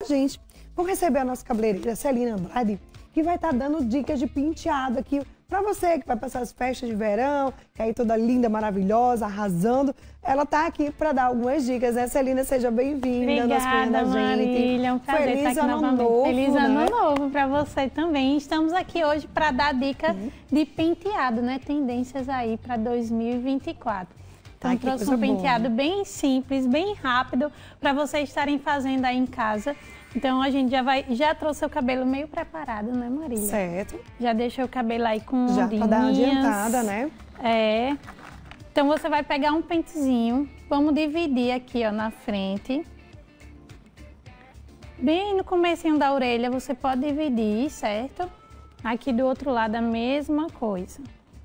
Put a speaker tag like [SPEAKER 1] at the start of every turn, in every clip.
[SPEAKER 1] gente. Vamos receber a nossa cabeleireira, Celina Andrade, que vai estar dando dicas de penteado aqui para você que vai passar as festas de verão, que aí toda linda, maravilhosa, arrasando. Ela tá aqui para dar algumas dicas, né, Celina? Seja bem-vinda nas coisas da gente.
[SPEAKER 2] Marília, é um prazer
[SPEAKER 1] Feliz
[SPEAKER 2] estar aqui
[SPEAKER 1] ano
[SPEAKER 2] novamente.
[SPEAKER 1] novo,
[SPEAKER 2] Feliz
[SPEAKER 1] né?
[SPEAKER 2] ano novo para você também. Estamos aqui hoje para dar dica de penteado, né? Tendências aí para 2024. Então,
[SPEAKER 1] Ai,
[SPEAKER 2] trouxe um penteado bem simples, bem rápido, para vocês estarem fazendo aí em casa. Então, a gente já trouxe o cabelo meio preparado, né, Marília?
[SPEAKER 1] Certo.
[SPEAKER 2] Já deixei o cabelo aí com ondinhas.
[SPEAKER 1] Já para dar uma adiantada, né?
[SPEAKER 2] É. Então, você vai pegar um pentezinho, vamos dividir aqui, ó, na frente. Bem no comecinho da orelha, você pode dividir, certo? Aqui do outro lado, a mesma coisa.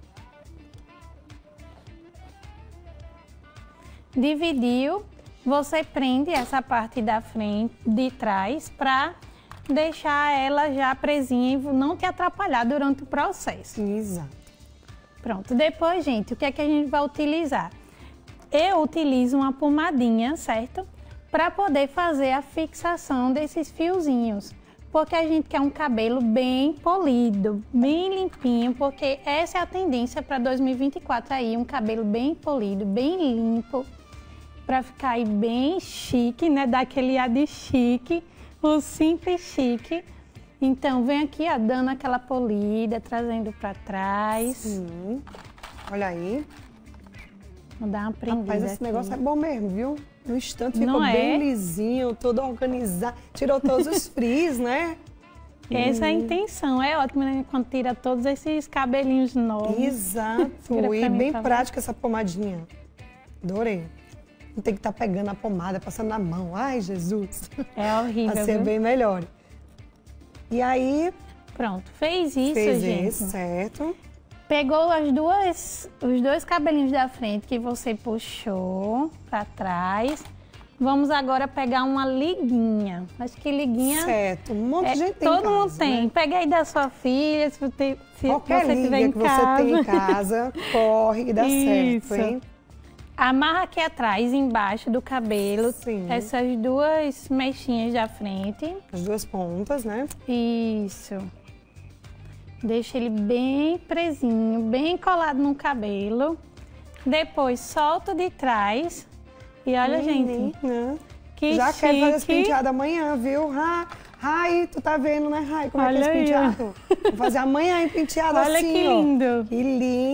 [SPEAKER 2] Dividiu, você prende essa parte da frente, de trás, para deixar ela já presinha e não te atrapalhar durante o processo.
[SPEAKER 1] Exato.
[SPEAKER 2] Pronto, depois, gente, o que é que a gente vai utilizar? Eu utilizo uma pomadinha, certo? Para poder fazer a fixação desses fiozinhos. Porque a gente quer um cabelo bem polido, bem limpinho, porque essa é a tendência para 2024 aí, um cabelo bem polido, bem limpo, para ficar aí bem chique, né? Dar aquele ar de chique, o simples chique. Então, vem aqui, ó, dando aquela polida, trazendo para trás.
[SPEAKER 1] Sim. Olha aí.
[SPEAKER 2] Vou dar uma prendida.
[SPEAKER 1] Rapaz, esse
[SPEAKER 2] aqui.
[SPEAKER 1] negócio é bom mesmo, viu? No instante ficou
[SPEAKER 2] Não é?
[SPEAKER 1] bem lisinho, todo organizado. Tirou todos os frizz, né?
[SPEAKER 2] Essa é a intenção, é ótimo, né? Quando tira todos esses cabelinhos novos.
[SPEAKER 1] Exato.
[SPEAKER 2] Vira
[SPEAKER 1] E
[SPEAKER 2] pra mim,
[SPEAKER 1] bem
[SPEAKER 2] tá
[SPEAKER 1] prática essa pomadinha. Adorei. Não tem que estar pegando a pomada, passando na mão. Ai, Jesus.
[SPEAKER 2] É horrível,
[SPEAKER 1] Vai ser
[SPEAKER 2] viu?
[SPEAKER 1] bem melhor. E aí,
[SPEAKER 2] Pronto, fez isso,
[SPEAKER 1] fez
[SPEAKER 2] gente.
[SPEAKER 1] isso, certo?
[SPEAKER 2] Pegou os dois cabelinhos da frente que você puxou para trás. Vamos agora pegar uma liguinha. Acho que liguinha...
[SPEAKER 1] Certo. Um monte de gente tem em
[SPEAKER 2] todo mundo
[SPEAKER 1] casa,
[SPEAKER 2] tem.
[SPEAKER 1] né?
[SPEAKER 2] Pega aí da sua filha, se
[SPEAKER 1] Qualquer
[SPEAKER 2] você
[SPEAKER 1] liga
[SPEAKER 2] tiver em
[SPEAKER 1] que
[SPEAKER 2] casa.
[SPEAKER 1] você tem em casa, corre e dá
[SPEAKER 2] Isso.
[SPEAKER 1] certo, hein?
[SPEAKER 2] Amarra aqui atrás, embaixo do cabelo,
[SPEAKER 1] Sim.
[SPEAKER 2] essas duas mechinhas da frente.
[SPEAKER 1] As duas pontas, né?
[SPEAKER 2] Isso. Deixa ele bem presinho, bem colado no cabelo. Depois solta de trás. E olha, gente,
[SPEAKER 1] Né?
[SPEAKER 2] que
[SPEAKER 1] Já quero fazer esse
[SPEAKER 2] chique.
[SPEAKER 1] penteado amanhã, viu? Rai, tu tá vendo, né, Rai? Como é que é
[SPEAKER 2] Olha
[SPEAKER 1] esse
[SPEAKER 2] aí,
[SPEAKER 1] penteado? Vou fazer amanhã em penteado
[SPEAKER 2] Olha
[SPEAKER 1] assim,
[SPEAKER 2] que
[SPEAKER 1] ó.
[SPEAKER 2] lindo.
[SPEAKER 1] Que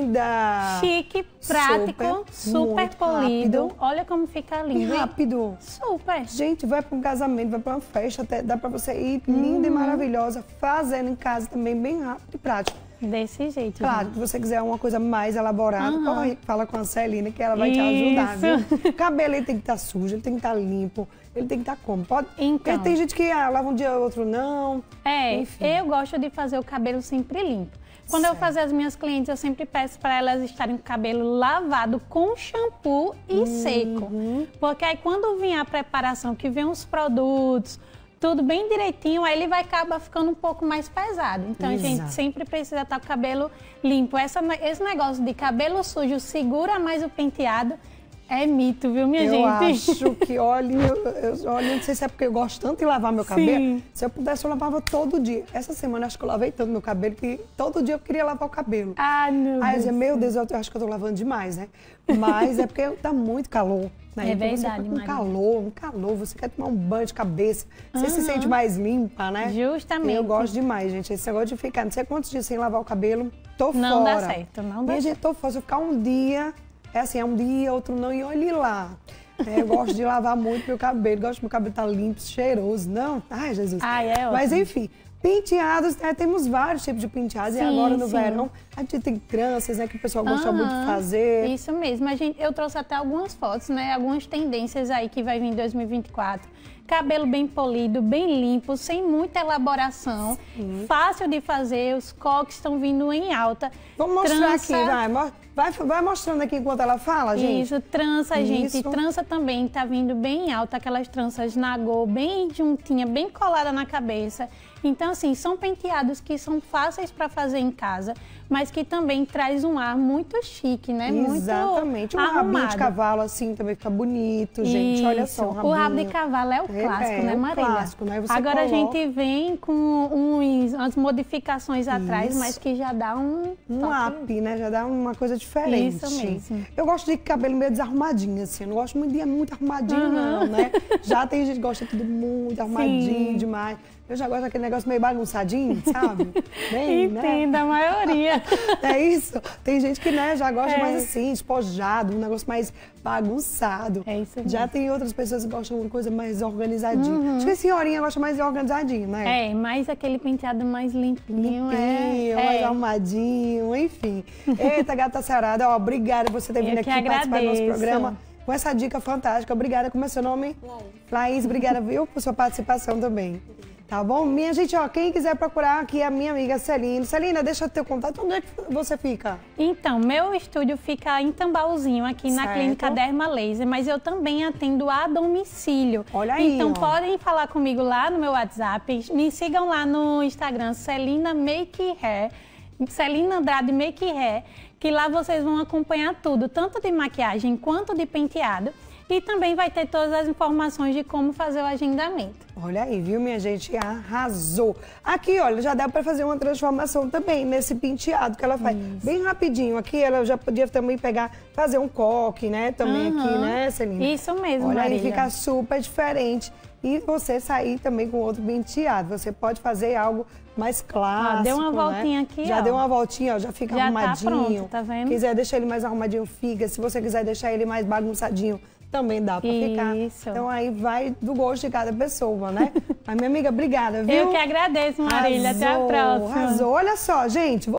[SPEAKER 1] linda!
[SPEAKER 2] Chique, prático, super
[SPEAKER 1] muito
[SPEAKER 2] polido.
[SPEAKER 1] rápido.
[SPEAKER 2] Olha como fica
[SPEAKER 1] E
[SPEAKER 2] lindo. hein?
[SPEAKER 1] rápido.
[SPEAKER 2] Super.
[SPEAKER 1] Gente, vai para um casamento, vai para uma festa, até dá para você ir linda e maravilhosa, fazendo em casa também, bem rápido e prático.
[SPEAKER 2] Desse jeito.
[SPEAKER 1] Claro,
[SPEAKER 2] gente.
[SPEAKER 1] que você quiser uma coisa mais elaborada, corre, fala com a Celina que ela vai te ajudar,
[SPEAKER 2] Isso.
[SPEAKER 1] viu? O cabelo ele tem que estar sujo, ele tem que estar limpo, ele tem que estar como? Pode...
[SPEAKER 2] Então.
[SPEAKER 1] Porque tem gente que lava um dia, outro não.
[SPEAKER 2] É,
[SPEAKER 1] Enfim.
[SPEAKER 2] eu gosto de fazer o cabelo sempre limpo. Quando eu
[SPEAKER 1] Certo.
[SPEAKER 2] fazer as minhas clientes, eu sempre peço para elas estarem com o cabelo lavado com shampoo e seco. Porque aí quando vem a preparação, que vem os produtos, tudo bem direitinho, aí ele vai acabar ficando um pouco mais pesado. Então a gente
[SPEAKER 1] Exato.
[SPEAKER 2] sempre precisa estar com o cabelo limpo. Esse negócio de cabelo sujo segura mais o penteado é mito, viu, minha
[SPEAKER 1] Eu
[SPEAKER 2] gente?
[SPEAKER 1] acho que, olha, olha, não sei se é porque eu gosto tanto de lavar meu cabelo. Se eu pudesse, eu lavava todo dia. Essa semana, acho que eu lavei tanto meu cabelo que todo dia eu queria lavar o cabelo.
[SPEAKER 2] Ah, meu
[SPEAKER 1] Aí eu
[SPEAKER 2] Deus.
[SPEAKER 1] dizia, meu Deus, eu acho que eu tô lavando demais, né? Mas é porque tá muito calor. Né?
[SPEAKER 2] É
[SPEAKER 1] Então você
[SPEAKER 2] verdade,
[SPEAKER 1] fica com
[SPEAKER 2] Maria.
[SPEAKER 1] um calor, você quer tomar um banho de cabeça, você se sente mais limpa, né?
[SPEAKER 2] Justamente.
[SPEAKER 1] E eu gosto demais, gente. Esse negócio de ficar não sei quantos dias sem lavar o cabelo, tô fora.
[SPEAKER 2] Não dá certo, não dá
[SPEAKER 1] E, gente, tô fora. Se eu ficar um dia, é assim, é um dia, outro não, e olhe lá. É, eu gosto de lavar muito meu cabelo, gosto que meu cabelo tá limpo, cheiroso. Não, ai, Jesus.
[SPEAKER 2] Ai, é ótimo.
[SPEAKER 1] Mas enfim, penteados, né? Temos vários tipos de penteados. E
[SPEAKER 2] Sim,
[SPEAKER 1] agora no
[SPEAKER 2] sim.
[SPEAKER 1] verão, a gente tem tranças, né? Que o pessoal gosta muito de fazer.
[SPEAKER 2] Isso mesmo. Eu trouxe até algumas fotos, né? Algumas tendências aí que vai vir em 2024. Cabelo bem polido, bem limpo, sem muita elaboração. Fácil de fazer, os coques estão vindo em alta.
[SPEAKER 1] Vamos mostrar
[SPEAKER 2] Trança-
[SPEAKER 1] aqui, vai mostrando aqui enquanto ela fala, gente.
[SPEAKER 2] Isso, trança, gente.
[SPEAKER 1] Isso.
[SPEAKER 2] Trança também tá vindo bem alta, aquelas tranças nagô, bem juntinha, bem colada na cabeça. Então, Então, assim, são penteados que são fáceis para fazer em casa, mas que também traz um ar muito chique, né?
[SPEAKER 1] Exatamente.
[SPEAKER 2] Muito
[SPEAKER 1] Um rabinho
[SPEAKER 2] arrumado.
[SPEAKER 1] de cavalo assim também fica bonito, gente. Olha só,
[SPEAKER 2] Isso. O rabo de cavalo é o clássico, né,
[SPEAKER 1] o
[SPEAKER 2] Marília?
[SPEAKER 1] clássico, né? Você
[SPEAKER 2] Agora a
[SPEAKER 1] coloca
[SPEAKER 2] gente vem com umas modificações atrás,
[SPEAKER 1] Isso.
[SPEAKER 2] mas que já dá um
[SPEAKER 1] up, né? Já dá uma coisa diferente.
[SPEAKER 2] Isso mesmo.
[SPEAKER 1] Eu gosto de cabelo meio desarrumadinho, assim. Eu não gosto muito de muito arrumadinho, não, né? Já tem gente que gosta de tudo muito arrumadinho demais. Eu já gosto daquele negócio meio bagunçadinho, sabe? Bem,
[SPEAKER 2] Entendo,
[SPEAKER 1] né?
[SPEAKER 2] a maioria.
[SPEAKER 1] É isso. Tem gente que, né, já gosta mais assim, despojado, um negócio mais bagunçado.
[SPEAKER 2] É isso mesmo.
[SPEAKER 1] Já tem outras pessoas que gostam de uma coisa mais organizadinha. Acho que a senhorinha gosta mais de organizadinho, né?
[SPEAKER 2] É, mais aquele penteado mais limpinho.
[SPEAKER 1] Mais arrumadinho, enfim. Eita, gata sarada, ó, obrigada por você ter vindo aqui participar do nosso programa com essa dica fantástica. Obrigada. Como é seu nome? Laís, obrigada, viu, por sua participação também. Tá bom? Minha gente, ó, quem quiser procurar aqui a minha amiga Celina. Celina, deixa eu ter contato. Onde é que você fica?
[SPEAKER 2] Então, meu estúdio fica em Tambaúzinho, aqui na Clínica Derma Laser, mas eu também atendo a domicílio.
[SPEAKER 1] Olha aí,
[SPEAKER 2] então,
[SPEAKER 1] ó.
[SPEAKER 2] podem falar comigo lá no meu WhatsApp. Me sigam lá no Instagram, Celina Make Hair, Celina Andrade Make Hair, que lá vocês vão acompanhar tudo, tanto de maquiagem quanto de penteado. E também vai ter todas as informações de como fazer o agendamento.
[SPEAKER 1] Olha aí, viu, minha gente? Arrasou. Aqui, olha, já dá para fazer uma transformação também nesse penteado que ela faz. Isso. Bem rapidinho. Aqui ela já podia também fazer um coque, né? Também aqui, né, Celina?
[SPEAKER 2] Isso mesmo,
[SPEAKER 1] olha
[SPEAKER 2] Marília.
[SPEAKER 1] Aí, fica super diferente. E você sair também com outro penteado. Você pode fazer algo mais clássico,
[SPEAKER 2] deu uma voltinha,
[SPEAKER 1] né?
[SPEAKER 2] aqui,
[SPEAKER 1] já
[SPEAKER 2] ó.
[SPEAKER 1] deu uma voltinha, ó, já fica
[SPEAKER 2] já
[SPEAKER 1] arrumadinho.
[SPEAKER 2] Tá pronto, tá vendo?
[SPEAKER 1] Quiser deixar ele mais arrumadinho, fica. Se você quiser deixar ele mais bagunçadinho, também dá pra ficar. Então aí vai do gosto de cada pessoa, né? Mas, minha amiga, obrigada, viu?
[SPEAKER 2] Eu que agradeço, Marília. Até a próxima.
[SPEAKER 1] Arrasou. Olha só, gente.